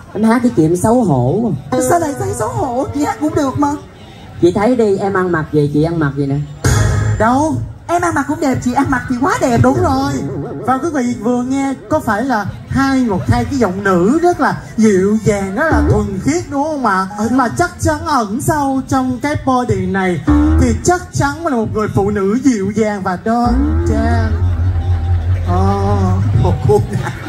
Anh hát cái chuyện xấu hổ. Sao lại thấy xấu hổ? Chị hát cũng được mà. Chị thấy đi, em ăn mặc gì, chị ăn mặc gì nè? Đâu, em ăn mặc cũng đẹp, chị ăn mặc thì quá đẹp. Đúng rồi. Và quý vị vừa nghe có phải là hai cái giọng nữ rất là dịu dàng, rất là thuần khiết đúng không ạ? Mà chắc chắn ẩn sâu trong cái body này thì chắc chắn là một người phụ nữ dịu dàng và đoan trang. Một cô.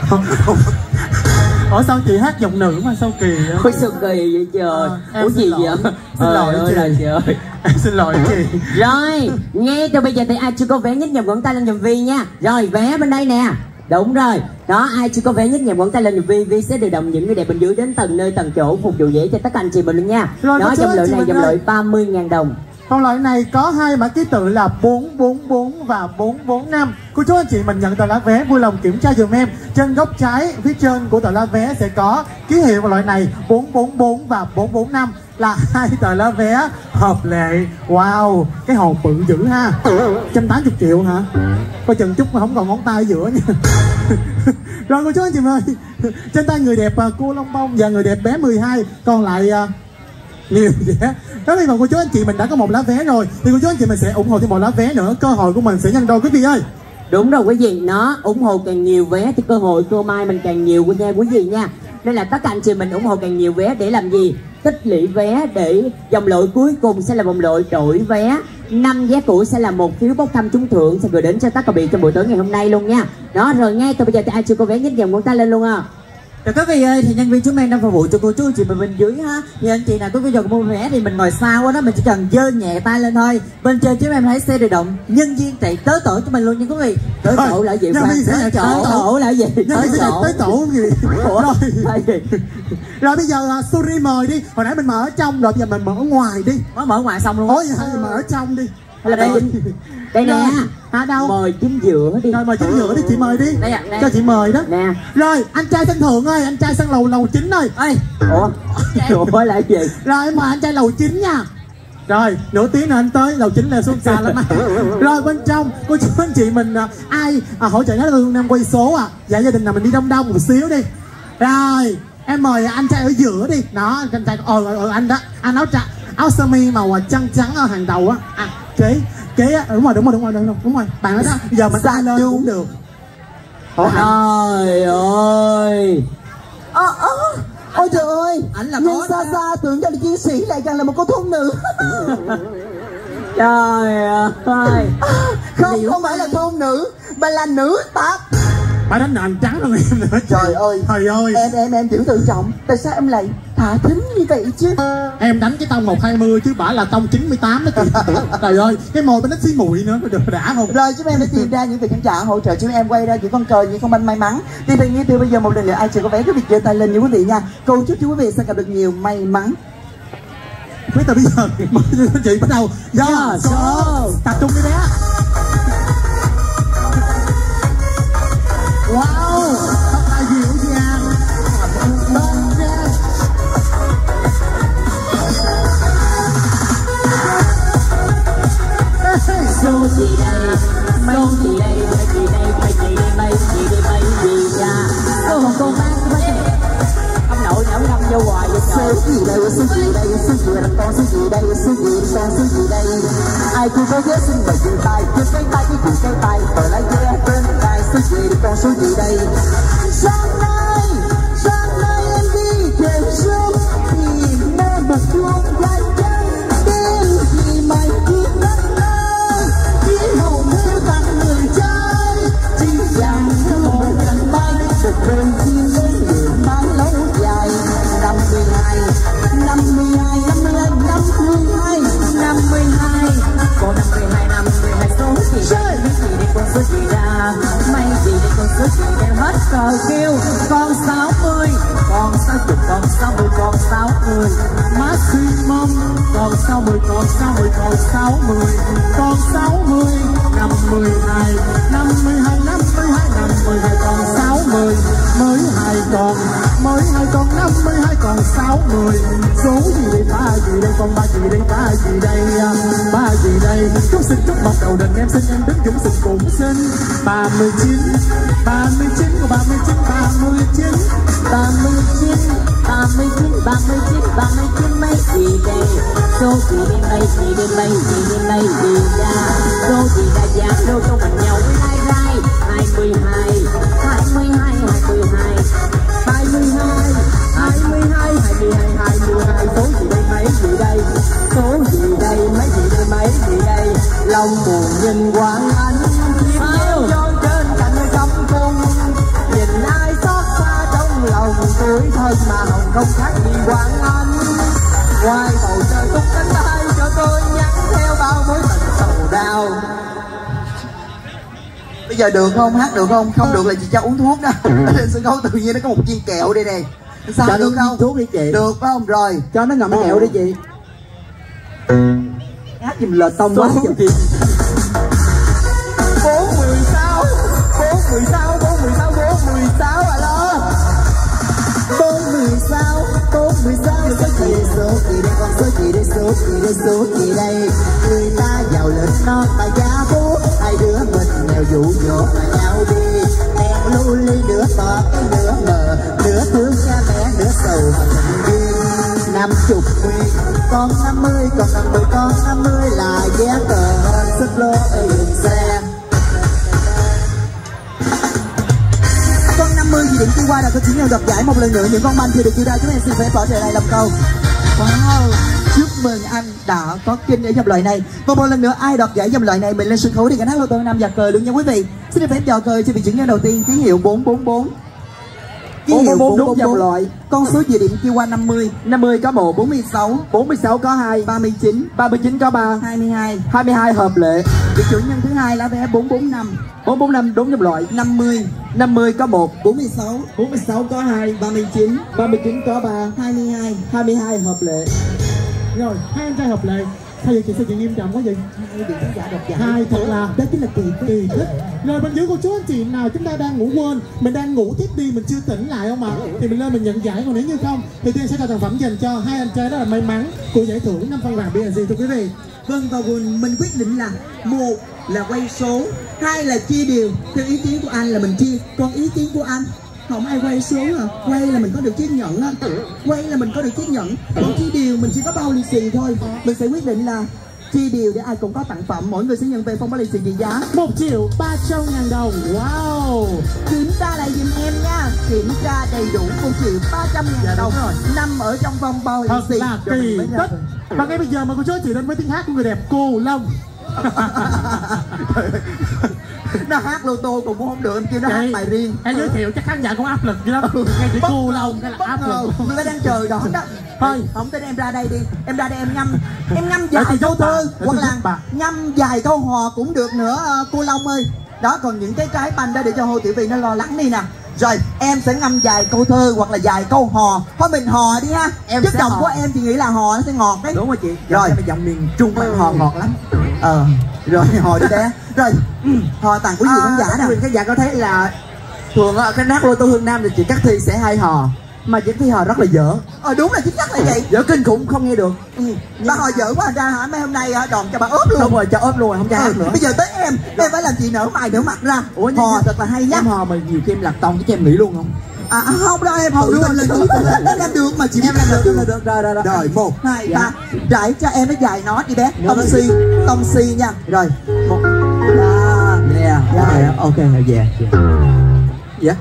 Ủa sao chị hát giọng nữ mà sao kỳ vậy? Ôi sao kỳ vậy trời? Ủa gì vậy? Xin lỗi chị. Em xin lỗi chị. Rồi, nghe từ bây giờ thì ai chưa có vé nhích nhầm ngón tay lên giùm Vi nha. Rồi, vé bên đây nè. Đúng rồi. Đó, ai chưa có vé nhích nhầm ngón tay lên giùm Vi. Vi sẽ điều động những người đẹp bên dưới đến từng nơi từng chỗ phục vụ dễ cho tất cả anh chị mình luôn nha. Rồi, đó, dòng lợi này dòng lợi 30.000 đồng. Còn loại này có hai mã ký tự là 444 và 445. Cô chú anh chị mình nhận tờ lá vé vui lòng kiểm tra dùm em. Trên góc trái phía trên của tờ lá vé sẽ có ký hiệu loại này 444 và 445 là hai tờ lá vé hợp lệ. Wow, cái hộp bự dữ ha. 180 triệu hả? Coi chừng chút mà không còn ngón tay ở giữa nha. Rồi cô chú anh chị ơi, trên tay người đẹp cô Long Bông và người đẹp bé 12, còn lại nhiều vé. Đó thì cô chú anh chị mình đã có một lá vé rồi thì cô chú anh chị mình sẽ ủng hộ thêm một lá vé nữa, cơ hội của mình sẽ nhân đôi quý vị ơi. Đúng rồi quý vị, nó ủng hộ càng nhiều vé thì cơ hội cơ may mình càng nhiều nha quý vị nha. Nên là tất cả anh chị mình ủng hộ càng nhiều vé để làm gì? Tích lũy vé để vòng loại cuối cùng sẽ là vòng loại đổi vé. 5 vé cũ sẽ là một phiếu bốc thăm trúng thưởng sẽ gửi đến cho tất cả vị trong buổi tối ngày hôm nay luôn nha. Đó rồi, ngay từ bây giờ thì ai chưa có vé nhích dòng ngón tay lên luôn à. Thì quý vị ơi, thì nhân viên chúng em đang phục vụ cho cô chú anh chị bên dưới ha. Như anh chị nào có video mua vé thì mình ngồi sau đó, mình chỉ cần giơ nhẹ tay lên thôi. Bên trên chúng em thấy xe điều động nhân viên chạy tới tổ cho mình luôn nha quý vị. Tới tổ là gì? Tới tổ là gì? Tới tổ gì? Rồi bây giờ Suri mời đi. Hồi nãy mình mở ở trong rồi, bây giờ mình mở ở ngoài đi. Mở ở ngoài xong luôn. Ôi hay mở ở trong đi. Hay là đây nè. Đâu? Mời chính giữa đi. Rồi mời chính giữa đi, chị mời đi. Đây cho chị mời đó. Nè. Rồi, anh trai sân thượng ơi, anh trai sân lầu 9 ơi. Ủa là gì? Rồi em mời anh trai lầu 9 nha. Rồi, nửa tiếng nữa anh tới, lầu 9 là xuống xa lắm á. Rồi bên trong, cô chú anh chị mình ai hỗ trợ nói thương Nam quay số dạ gia đình nào mình đi đông một xíu đi. Rồi, em mời anh trai ở giữa đi. Đó, anh trai anh đó, anh áo sơ mi màu trắng ở hàng đầu á. Kế đúng rồi. Bạn nói đó, giờ mình tay lên cũng được. Trời ơi. Ôi trời ơi, anh là nhìn xa tưởng cho là chiến sĩ lại càng là một cô thôn nữ. Trời ơi. Không phải là thôn nữ, mà là nữ tạp. Bà đánh nền trắng hơn em nữa. Trời ơi. Em giữ tự trọng. Tại sao em lại thả thính như vậy chứ? Em đánh cái tông 120 chứ bả là tông 98 đó chị. Trời ơi, cái mồi bên nó xí muội nữa, được đã không? Rồi chúng em đã tìm ra những vị khán giả hỗ trợ chúng em quay ra những con cờ, những con banh may mắn. Thì tự nhiên từ bây giờ một lần nữa ai chưa có vé cứ việc giơ tay lên như quý vị nha. Cầu chúc cho quý vị sẽ gặp được nhiều may mắn. Bây giờ mời chị bắt đầu. Tập trung đi bé. Wow, tóc tai dịu dàng, đơn giản. Số gì đây, mấy gì đây, mấy gì đây, mấy gì đây, mấy gì đây, mấy gì nha. Cô bác ông nội nhậu năm vô hoài vậy trời. Số gì đây, số gì đây, số gì là con số gì đây, số gì con số gì đây. Ai cũng có ghé xin mời dừng tay, cứ cái tay cứ cái tay, rồi lại ghé bên tay. Số gì con số gì đây. Sáng nay em đi kèm sớm thì mơ một chuông dài chân đêm thì mày cứ nắng ơi chỉ hầu như tặng người trai chỉ dàng như một cành bay được đơn chim đến người mang lâu dài. 52 còn 52 số gì đây, mấy gì đây con số gì ra, mấy gì đây con số gì đem hết cờ kêu. Con 60, con 60, con 60, con 60 maximum. Còn 60, còn 60, còn 60, còn 60, 52, 52, 52, 52, còn 60, mới hai còn 52, còn 60. Số gì đây, ba gì đây, con ba gì đây, ba gì đây, ba gì đây. Chúc xin chúc bắt đầu đình em xin em đứng dũng xin cũng xin 39, 39 của 39, 39, 39, 39 mấy gì đây, số gì đêm nay gì đêm nay gì đêm nay gì ra, số gì đã giá đô con bằng nhau với hai rai 22 số gì đây mấy gì đây, số gì đây mấy gì đây mấy gì đây, lòng buồn nhìn quang anh chim nheo cho trên cành cắm cung, nhìn ai xót xa trong lòng tuổi thân mà hồng không khác gì quang anh, ngoài bầu trời tung cánh tay cho tôi nhắn theo bao mối tình sầu đau. Bây giờ được không? Hát được không? Không được là chị cho uống thuốc đó. Trên sân khấu tự nhiên nó có một viên kẹo đây này. Sao cho được không? Thuốc đi chị. Được phải không? Rồi cho nó ngậm kẹo đi chị. Hát giùm lệch tông quá chị. 416 alo. 416 số gì đây, số gì đây, con số gì đây, số gì đây, số gì đây. Người ta giàu lên non mà giá phú, hai đứa mình nghèo dụ dỗ mà nhau đi. Đèn lưu ly nửa tỏ cái nửa mờ, nửa thương cha mẹ nửa sầu mà tình duyên. 50 nguyên con 50, còn 50 con 50 là vé cờ xích lô ở dừng xe. Con 50 gì định đi qua là có chỉ nhau đoạt giải một lần nữa, những con banh thì được chia ra, chúng em xin phép bỏ trở lại làm câu. Wow, chúc mừng anh đã có kinh ở dòng loại này. Và một lần nữa ai đoạt giải dòng loại này mình lên sân khấu để gánh hát lô tô 5 và cờ luôn nha quý vị. Xin được phép chào cờ cho vị chuyển nhân đầu tiên, ký hiệu 444. Ký hiệu 444 dòng loại. Con số dự định kia qua 50. 50 có 1, 46 có 2, 39 có 3, 22 hợp lệ. Vị chủ nhân thứ hai lá vé 445. 445 đúng dòng loại. 50 có 1, 46 có 2, 39 có 3, 22 hợp lệ. Rồi, hai anh trai hợp lệ. Sao vậy chị, sao chị nghiêm trọng quá vậy? Hai thật là đó chính là kỳ tích. Rồi bên dưới cô chú anh chị nào chúng ta đang ngủ quên, mình đang ngủ tiếp đi, mình chưa tỉnh lại không ạ? Thì mình lên mình nhận giải, còn nếu như không thì tiên sẽ trao sản phẩm dành cho hai anh trai rất là may mắn của giải thưởng 5 phân vàng BNG thưa quý vị. Vâng, và mình quyết định là 1 là quay số, 2 là chia đều. Theo ý kiến của anh là mình chia, còn ý kiến của anh không ai quay số à, quay là mình có được chiếc nhẫn á, còn chia đều mình chỉ có bao lì xì thôi. Mình sẽ quyết định là chia đều để ai cũng có tặng phẩm, mỗi người sẽ nhận về phong bao lì xì trị giá 1.300.000 đồng. Wow, kiểm tra lại giùm em nha, kiểm tra đầy đủ 1.300.000 đồng rồi, nằm ở trong vòng bao lì xì. Thật là kỳ tích. Và ngay bây giờ mời cô chú anh chị đến với tiếng hát của người đẹp Cô Long. Nó hát lô tô cũng không được, em kêu nó hát bài riêng. Em giới thiệu chắc khán giả cũng áp lực dữ lắm. Nghe chữ Cô Long cái là áp lực. Nó đang chờ đó đó. Thôi không tin em ra đây đi, em ra đây em ngâm dài câu thơ hoặc là ngâm dài câu hò cũng được nữa cô Long ơi. Đó, còn những cái trái banh đó để cho Hồ Tiểu Vy nó lo lắng đi nè. Rồi em sẽ ngâm dài câu thơ hoặc là dài câu hò. Thôi mình hò đi ha. Chất giọng của em thì nghĩ là hò nó sẽ ngọt đấy. Đúng rồi chị. Rồi giọng miền Trung phải hò ngọt lắm. Rồi hò đi bé. Rồi hò tặng quý vị khán giả nè. Khán giả có thấy là thường cái hát lô tô Hương Nam thì chị Cát Thi sẽ hay hò, mà chị Thi hò rất là dở. Đúng là chính xác là vậy. Dở kinh khủng không nghe được. Bà hò dở quá ra hả? Mấy hôm nay đòn cho bà ốp luôn. Đúng rồi, cho ốp luôn rồi, không cho hát nữa. Bây giờ tới em phải làm chị nở mày nở mặt ra. Hò thật là hay nhá. Em hò mà nhiều khi em lạc tông chứ em nghĩ luôn không? Không đâu, em hò luôn em làm được mà chị. Em làm được rồi. Rồi 1, 2, 3 trải cho em nó dài nó đi bé. Tông si nha. Rồi 1 ok dạ. Dạ.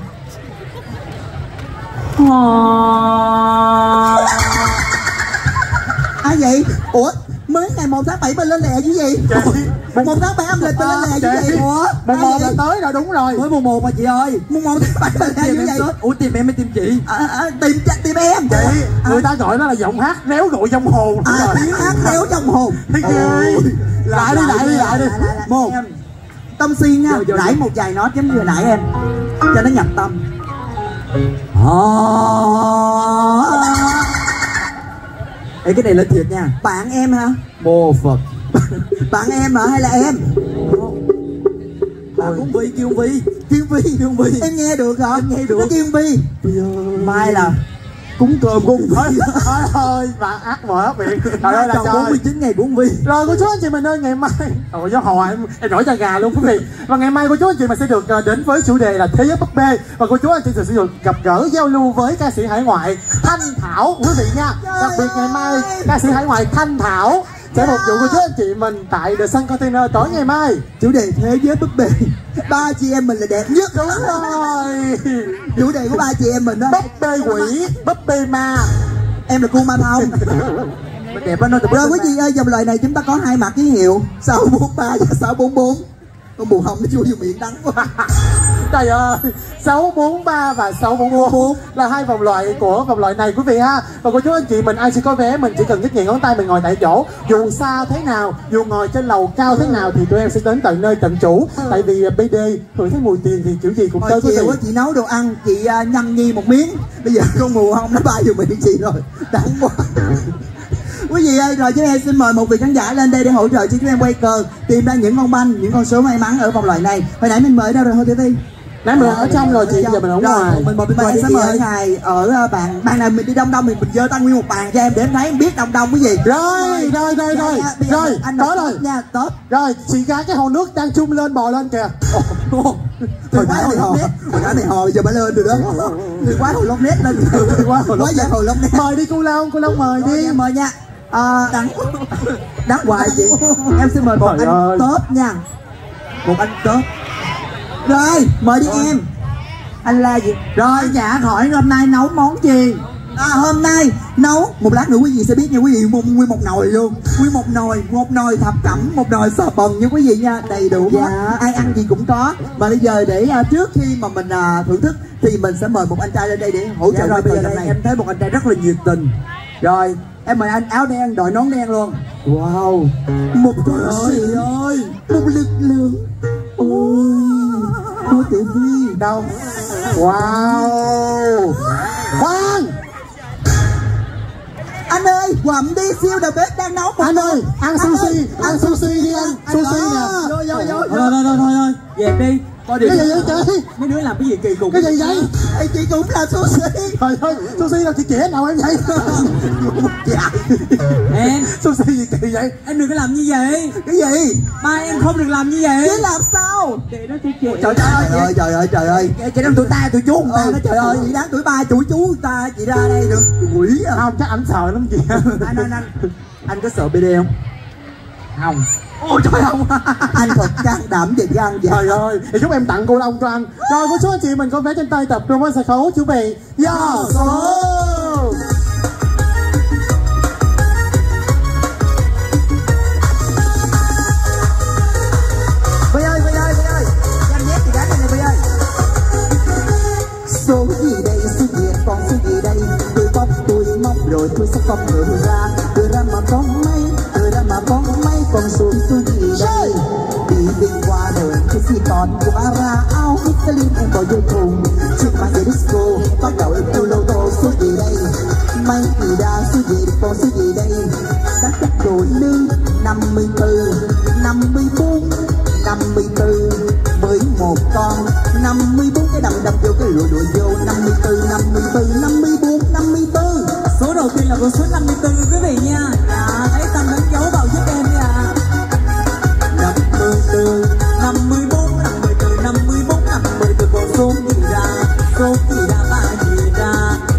Ai vậy? Ủa mới ngày 1 tháng 7 mình lên lẹ chứ gì? 1 tháng 7 âm lịch mình lên lẹ chứ gì? Ủa mùng 1 là tới rồi, đúng rồi, mới mùng 1 mà chị ơi. Mùng 1 tháng 7 mình lên lẹ chứ gì? Ủa tìm em mới tìm chị. Tìm em chị. Người ta gọi nó là giọng hát réo gọi trong hồn. Tiếng hát réo trong hồn. Lại đi. 1 tâm xuyên nha, rải một vài nốt giống như hồi nãy em cho nó nhập tâm. Ê, cái này lên thiệt nha. Bạn em hả? Mô Phật. Bạn em hả hay là em? Cũng Vi, kêu Vi. Em nghe được hả? Em nghe được. Nó kêu Vi. Mai là cúng cơm của ông Thôi thôi bà ác mở miệng. Trời ơi là tròn trời. 49 ngày 4 vi. Rồi cô chú anh chị mình ơi, ngày mai ôi gió hòa em nổi da gà luôn quý vị. Và ngày mai cô chú anh chị mình sẽ được đến với chủ đề là thế giới búp bê, và cô chú anh chị sẽ được gặp gỡ giao lưu với ca sĩ hải ngoại Thanh Thảo quý vị nha. Đặc biệt ngày mai ca sĩ hải ngoại Thanh Thảo sẽ phục vụ cô chú anh chị mình tại The Sun Container tối ngày mai. Chủ đề thế giới búp bê, ba chị em mình là đẹp nhất. Đúng rồi. Chủ đề của ba chị em mình đó, Búp bê quỷ, búp bê ma. em là cô ma thông. Mình đẹp lắm. Rồi quý vị ơi, dòng lời này chúng ta có hai mã ký hiệu 643 và 644. Con bù hồng nó chui vô miệng đắng quá. Trời ơi, 643 và 644 là hai vòng loại của vòng loại này quý vị ha. Và cô chú anh chị mình ai chỉ có vé mình chỉ cần nhấc nhẹ ngón tay mình ngồi tại chỗ. Dù xa thế nào, dù ngồi trên lầu cao thế nào thì tụi em sẽ đến tận nơi tận chủ. Tại vì BD hưởng thấy mùi tiền thì kiểu gì cũng tới quý vị. Chiều chị nấu đồ ăn, chị nhâm nhi một miếng. Bây giờ con mù hồng nó bay vô miệng chị rồi. Đắng quá. Quý vị ơi, rồi chúng em xin mời một vị khán giả lên đây để hỗ trợ cho chúng em quay cờ, tìm ra những con banh, những con số may mắn ở vòng loại này. Hồi nãy mình mời đâu rồi Hồ TV? Nãy mình ở trong rồi chị, giờ mình ở ngoài. Mình sẽ mời ngài ở bàn này mình đi đông mình giơ tay nguyên một bàn cho em để em thấy em biết đông cái gì. Rồi anh đó rồi nha, tốt. Rồi chị gái cái hồ nước đang chung lên bò lên kìa. Hồi nãy này hò giờ mới lên rồi đó. Từ quá hồi lông nét lên. Quá giờ hồi lông nét. Mời đi cô Long mời đi. Mời nha. Đắng hoài chị. Em xin mời một anh top nha. Một anh top. Rồi, mời đi em. Anh là gì? Rồi, dạ hỏi hôm nay nấu món gì? Hôm nay nấu, một lát nữa quý vị sẽ biết nha quý vị, nguyên một nồi luôn. Nguyên một nồi thập cẩm, một nồi sò bần nha quý vị nha, đầy đủ hết. Ai ăn gì cũng có. Mà bây giờ để trước khi mà mình thưởng thức thì mình sẽ mời một anh trai lên đây để hỗ trợ. Rồi bây giờ này em thấy một anh trai rất là nhiệt tình. Rồi, em mời anh áo đen, đội nón đen luôn. Wow, một con sĩ ơi, một lực lượng. Cô Tiểu Vi đâu? Wow. Khoan. Anh ơi, quậm đi, siêu đầu bếp đang nấu. Anh ơi, ăn sushi đi anh. Sushi nè. Thôi, dẹp đi. Cái gì vậy chị? Mấy đứa làm cái gì kỳ cục? Cái gì vậy? Chị cũng là sushi. Trời ơi, sushi đâu chị trẻ nào em vậy? Em sushi gì kỳ vậy? em đừng có làm như vậy. Cái gì? Ba em không được làm như vậy. Chứ làm sao? Để nó chị. Trời ơi, chị đang tuổi ta tuổi chú người ta đó. Trời ơi, chị đáng tuổi ba tuổi chú người ta, chị ra đây được quỷ à? Không, chắc ảnh sợ lắm chị. Anh có sợ BD không? Không. Ôi trời không. Anh thật can đảm về gan vậy. Trời ơi, thì chúc em tặng cô Long cho anh. Rồi cô chú anh chị mình có vé trên tay tập trung với sân khấu chuẩn bị. Yo số. Vy ơi, em nhét chị gái này Vy ơi. Số gì đây, số gì còn số gì đây? Tôi bóc tôi móc rồi tôi sẽ con ngựa ra mà có mấy con số gì đây? Đi bình qua đời cái gì còn qua ra áo Michelin em bỏ vô thùng. Chiếc máy về disco bắt đầu em kêu lô tô số gì đây? Mấy kỳ đa số gì còn số gì đây? Đã chắc đồ nữ 54 11 con 54 cái đầm vô cái lụa vô 54 Số đầu tiên là con số 54 quý vị nha. Thấy Tâm đánh dấu vào giúp em nha. 54 con số gì ra ba gì ra.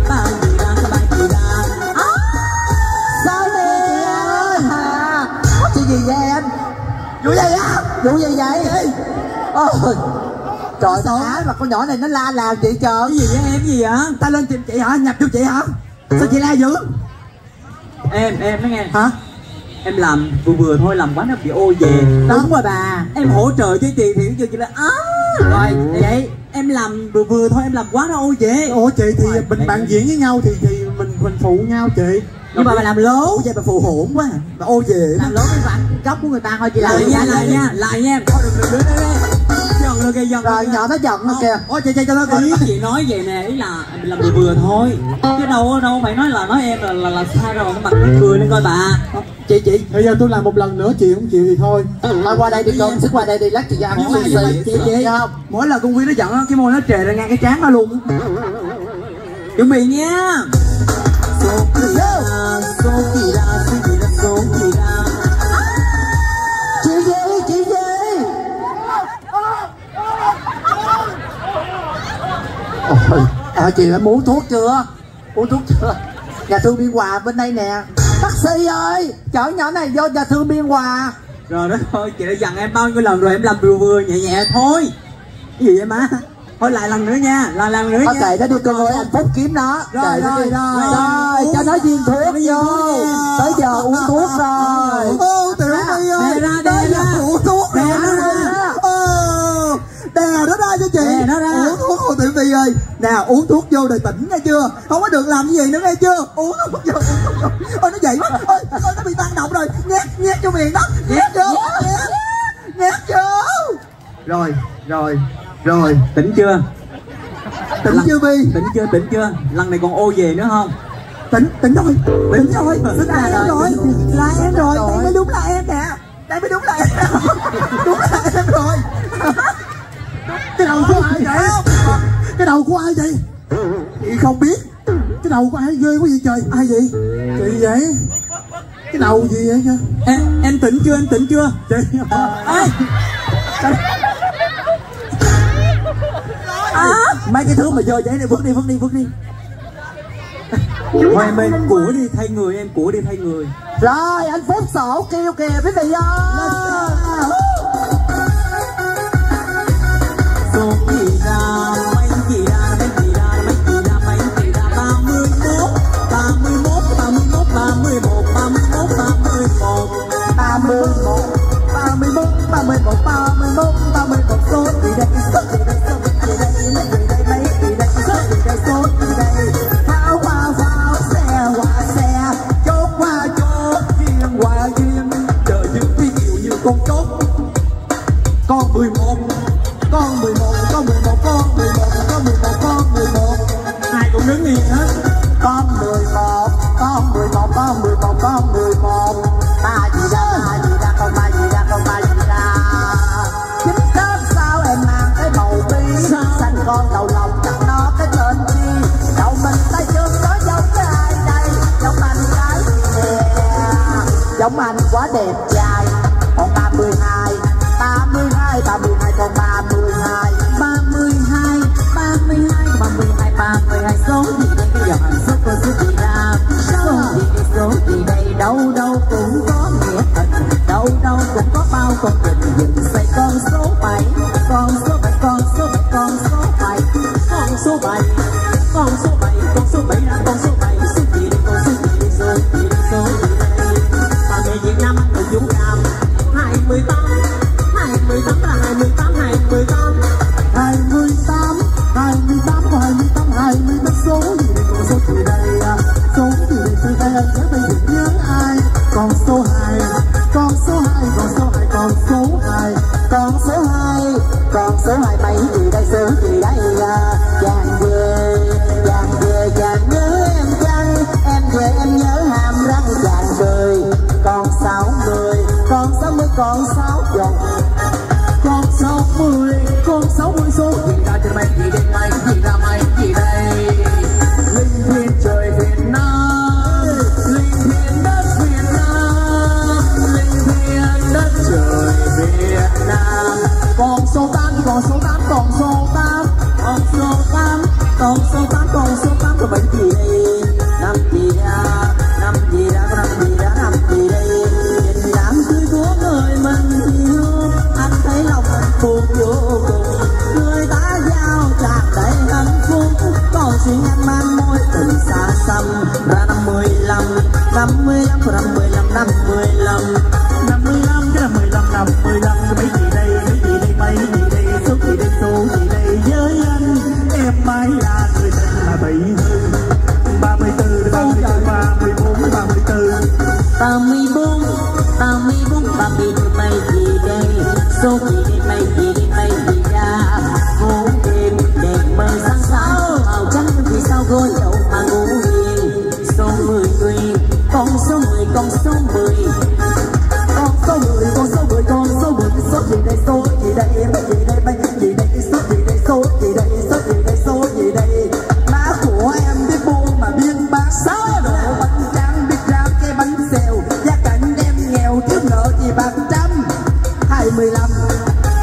sao nè chị gì vậy em? Vụ gì vậy? Ôi trời ơi, mà con nhỏ này nó la làm chị chờ. Cái gì vậy em, gì vậy? Ta lên tìm chị hả? Nhập vô chị hả? Sao chị la dữ? Em nói nghe. Hả? Em làm vừa thôi, làm quá nó bị ô về. Đúng rồi bà. Em hỗ trợ cho chị thì chị là rồi vậy em làm vừa thôi, em làm quá nó ô về. Ủa chị thì mình bạn diễn với nhau thì mình phụ nhau chị. Nhưng mà bà làm lố. Vậy bà phụ hổn quá. Bà ô về. Làm lố cái vặn góc của người ta thôi chị. Lại nha em. Thôi đừng dần rồi kìa, dần rồi nhỏ nó giận nó kìa. Ôi chị cho nó ý chị nói vậy nè, ý là làm vừa thôi chứ đâu phải nói em là sai rồi, cái mặt cười lên coi bà. Chị bây giờ tôi làm một lần nữa chị không chịu thì thôi. Qua đây đi con, sức qua đây đi, lát chị ăn sushi. Chị không? Mỗi lần con Quy nó giận cái môi nó trề ra ngang cái trán nó luôn. Chuẩn bị nha. chị em uống thuốc chưa? Uống thuốc chưa? Nhà thương Biên Hòa bên đây nè. Taxi ơi, chở nhỏ này vô nhà thương Biên Hòa. Rồi đó thôi, chị đã dặn em bao nhiêu lần rồi, em làm vừa vừa nhẹ nhẹ thôi. Cái gì vậy má? Thôi lại lần nữa nha, lại lần nữa Thôi nha. kệ nó đi con ơi, anh Phúc kiếm nó. Rồi, rồi, cho nó viên thuốc vô. Tới giờ uống thuốc rồi. Ô Tiểu My ơi, Đè ra. uống thuốc Đè rồi. nó ra. Đè nó ra cho chị. Đè nó ra. Uống thuốc cô Tiểu My ơi. Nè uống thuốc vô để tỉnh nghe chưa? Không có được làm cái gì nữa nghe chưa? Uống thuốc vô, uống thuốc vô. Ôi nó dậy quá. Ôi nó bị tăng động rồi. Nhét cho miệng đó. Nhét vô. Nhét vô. Rồi. Tỉnh chưa? Tỉnh chưa My? Tỉnh chưa? Lần này còn ô về nữa không? Tỉnh rồi. Là em rồi. Là em rồi. Đây mới đúng là em nè. Đây mới đúng là em. Đúng là em rồi. Cái đầu của ai vậy? Cái đầu của ai vậy? Chị không biết. Cái đầu của ai ghê quá vậy trời? Ai vậy? Chị vậy? Cái đầu gì vậy chứ? Em tỉnh chưa? Chị Mấy cái thứ mà vô giấy này vứt đi. Thôi em ơi, của đi thay người. Rồi anh Phúc sổ kêu kìa quý vị ơi. Số gì ra, mấy gì ra, 31, số gì đây, số gì đây, mấy gì đây, số gì đây, số gì đây. Pháo xe, chốt qua chốt, duyên, đời dưng vi diệu như con chốt. Con 11, ai cũng đứng yên hết. con 11. Ba gì ra, con ba gì ra. Chính Tết sao em mang cái bầu bí, xanh con đầu lòng chẳng nó cái tên chi. Đầu mình tay chân có giống cái ai đây, giống anh cái gì nè, giống anh quá đẹp trai. Còn 32 còn 32 số gì đây, cái dòng hạnh phúc của số gì ra. Số gì đây, đâu cũng có nghĩa tình, đâu cũng có bao công trình dựng xây con số 7. Con số 7 ra con số 7, số gì đây, bà mẹ Việt Nam người Vũ Nam 28 là 28 số gì đây, số gì đây, từ đây anh sẽ bây giờ nhớ ai. Còn số 2 mấy gì đây, số gì đây. Chàng về nhớ em chăng, em về em nhớ hàm răng chàng cười. Còn 60 còn 60 vòng. Con 60 số gì ra trên mấy gì đây. Linh thiêng trời Việt Nam, linh thiêng đất Việt Nam, linh thiêng đất trời Việt Nam. Còn số 8 rồi mấy gì đây, năm gì ra, có năm gì đây. Nhìn đám cưới của người mình yêu, anh thấy lòng hạnh phúc vô cùng. Người ta giao tràn đầy hạnh phúc, còn riêng anh mang môi tình xa xăm. Ra 55 cái là 15, cái mấy gì đây, số gì đây với anh. Em mãi là người tình mà bị hư. 34, 34 mấy gì đây, số gì đây ra. Ngủ đêm đẹp mây sáng sáo, màu trắng vì sao gối dẫu mà ngủ hiền. Số 10 tùy, con số 10 số gì đây, số gì đây, số gì đây. Má của em biết buôn mà biên bán, sao em đổ bánh tráng biết rau cái bánh xèo. Gia cảnh em nghèo thiếu nợ gì bạc trăm. 25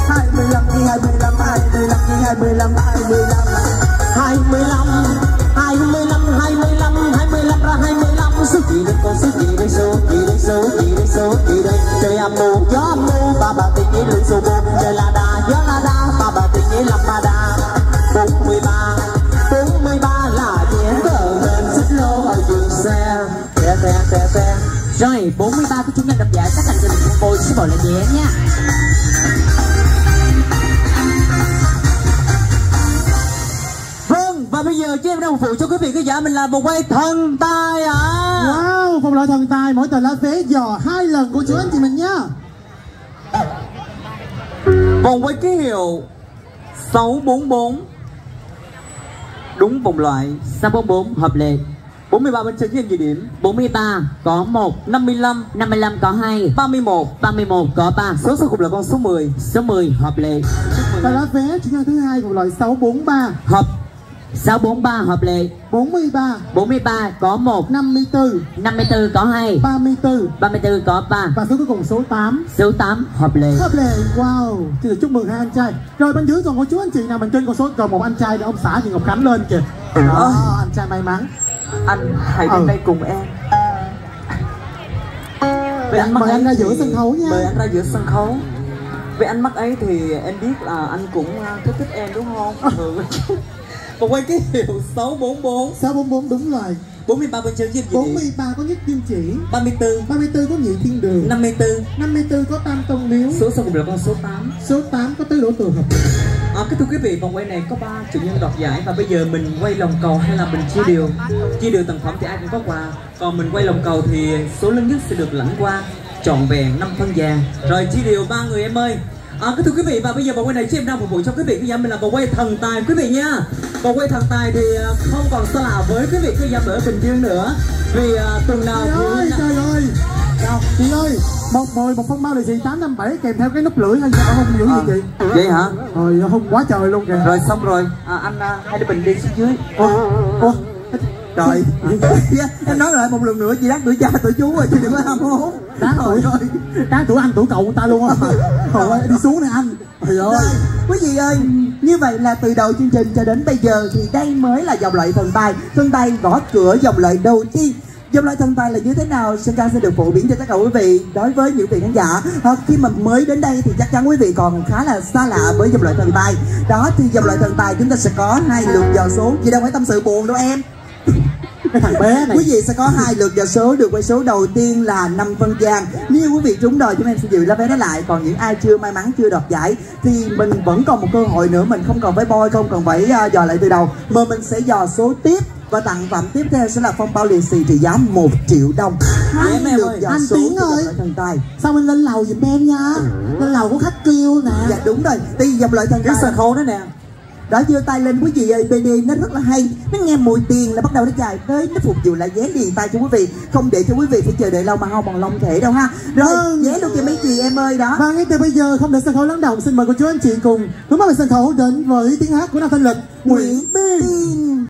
con số gì đây số gì đây số gì đây số gì đây trời âm mưu gió âm mưu bà tình nghĩa lưng số một trời là đà gió là đà bà tình nghĩa làm bà đà 43 là nhé vợ nên xích lô ở dừng xe Rồi 43 của chúng nhân độc giải các thành viên của cô số 1 là nhé nha. Vâng, và bây giờ cho em đang phục vụ cho quý vị khán giả mình là một quay thần tài ạ. Wow, vòng loại thần tài mỗi tờ lá vé dò 2 lần của chú anh chị mình nhá. Vòng quay ký hiệu 644. Đúng vòng loại 644 hợp lệ. 43 bên trên với em gì điểm? 43 có 1, 55 có 2, 31 có 3. Số sau cùng là con số 10. Số 10 hợp lệ. Tờ lá vé chủ nhân thứ hai vòng loại 643. Hợp 643 hợp lệ. 43 có 1, 54 có 2, 34 có 3. và số cuối cùng số 8. Số 8 hợp lệ. Hợp lệ. Wow, xin được chúc mừng hai anh trai. Rồi bên dưới còn có chú anh chị nào mình trên con số còn một anh trai để ông xã chị Ngọc Khánh lên kìa. Đó, anh trai may mắn. Anh hãy đến đây cùng em. Mời anh ra giữa sân khấu nha. Mời anh ra giữa sân khấu. Với ánh mắt ấy thì em biết là anh cũng thích em đúng không? Một quay ký hiệu 644. 644 đúng rồi. 43 bên chân gì? 43 có Nhất Kim Chỉ. 34 có Nhị Thiên Đường. 54 có Tam Tông Miếu. Số sau cùng là con số 8. Số 8 có Tứ Đổ Tường Hợp. Thưa quý vị, vòng quay này có 3 chủ nhân đoạt giải và bây giờ mình quay lòng cầu hay là mình chia đều? Chia đều tặng phẩm thì ai cũng có quà. Còn mình quay lòng cầu thì số lớn nhất sẽ được lãnh qua trọn vẹn 5 phân vàng. Rồi chia đều 3 người em ơi. Thưa quý vị, và bây giờ vòng quay này chị em đang phục vụ cho quý vị khán giả mình là vòng quay thần tài quý vị nha. Vòng quay thần tài thì không còn xa lạ với quý vị khán giả ở Bình Dương nữa. Vì tuần nào Trời ơi chị ơi, một phong bao lì xì 857 kèm theo cái nút lưỡi hay sao không hiểu gì chị? Vậy hả? Rồi không quá trời luôn kìa. Rồi xong rồi, anh hai đứa mình đi xuống dưới. Trời, em nói lại một lần nữa chị đáng tuổi cha tuổi chú rồi chứ đừng có ham hố. Đáng tuổi anh tuổi cậu người ta luôn á. Trời ơi, đi xuống nè anh. Trời ơi. Quý vị ơi, như vậy là từ đầu chương trình cho đến bây giờ thì đây mới là vòng loại thần tài. Thần tài gõ cửa vòng loại đầu tiên. Vòng loại thần tài là như thế nào? Sơn Ca sẽ được phổ biến cho tất cả quý vị. Đối với những vị khán giả khi mà mới đến đây thì chắc chắn quý vị còn khá là xa lạ với vòng loại thần tài. Đó thì vòng loại thần tài chúng ta sẽ có 2 lượt dò số. Chị đâu phải tâm sự buồn đâu em. Cái thằng bé này. Quý vị sẽ có 2 lượt dò số, được quay số đầu tiên là 5 phân vàng. Nếu quý vị trúng đời chúng em sẽ giữ lá vé đó lại. Còn những ai chưa may mắn chưa đoạt giải thì mình vẫn còn một cơ hội nữa. Mình không cần phải bôi, không cần phải dò lại từ đầu, mà mình sẽ dò số tiếp. Và tặng phẩm tiếp theo sẽ là phong bao lì xì trị giá 1 triệu đồng. 2 lượt dò anh số Tiến ơi, thần tài. sao mình lên lầu giùm em nha. Lên lầu có khách kêu nè. Dạ đúng rồi, đi vòng loại thần tài. Cái sân khấu đó nè. Đó, giơ tay lên quý vị ơi, BD nó rất là hay. Nó nghe mùi tiền là bắt đầu nó chạy tới, nó phục vụ lại vé liền tay cho quý vị. Không để cho quý vị phải chờ đợi lâu mà không bằng long thể đâu ha. Rồi, vé luôn cho mấy chị em ơi đó. Và ngay từ bây giờ không để sân khấu lắng động, xin mời cô chú anh chị cùng hướng mắt về sân khấu đến với tiếng hát của Nam Thanh Lịch, Nguyễn Biên.